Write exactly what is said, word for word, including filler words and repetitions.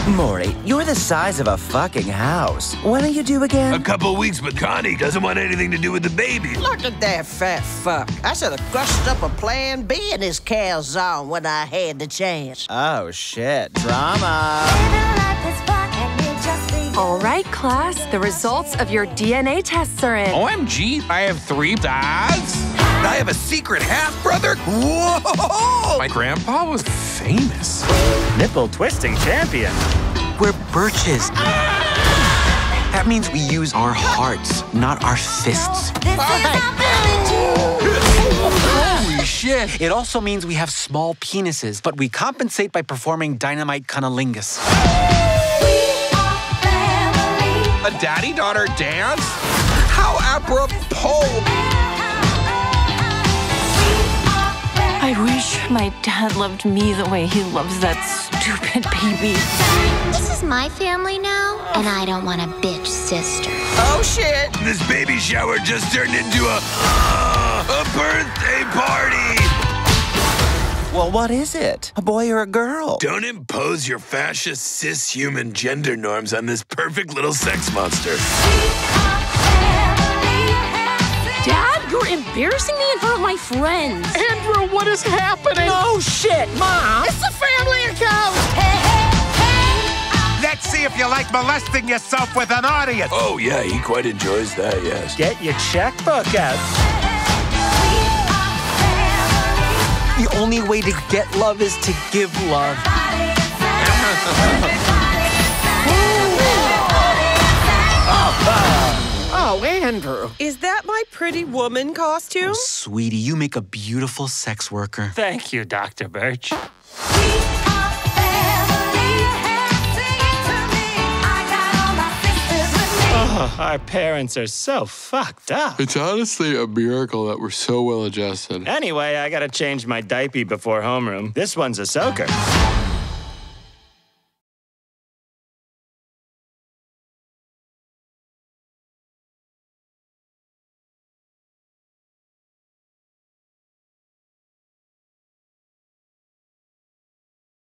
Maury, you're the size of a fucking house. When are you due again? A couple weeks, but Connie doesn't want anything to do with the baby. Look at that fat fuck. I should have crushed up a plan B in his calzone when I had the chance. Oh, shit. Drama. All right, class. The results of your D N A tests are in. O M G, I have three dads? I have a secret half-brother? Whoa! My grandpa was famous. Nipple twisting champion. We're birches. That means we use our hearts, not our fists. Holy shit. It also means we have small penises, but we compensate by performing dynamite cunnilingus. A daddy-daughter dance? How apropos. I wish my dad loved me the way he loves that stupid baby. This is my family now, and I don't want a bitch sister. Oh, shit. This baby shower just turned into a, uh, a birthday party. Well, what is it? A boy or a girl? Don't impose your fascist cis-human gender norms on this perfect little sex monster. Dad, you're embarrassing me in front of my friends. Andrew, what is happening? Oh, shit, Mom. It's a family account. Let's see if you like molesting yourself with an audience. Oh, yeah, he quite enjoys that, yes. Get your checkbook out. The only way to get love is to give love. Oh, Andrew. Is that my pretty woman costume? Oh, sweetie, you make a beautiful sex worker. Thank you, Doctor Birch. Oh, our parents are so fucked up. It's honestly a miracle that we're so well adjusted. Anyway, I gotta change my diaper before homeroom. This one's a soaker.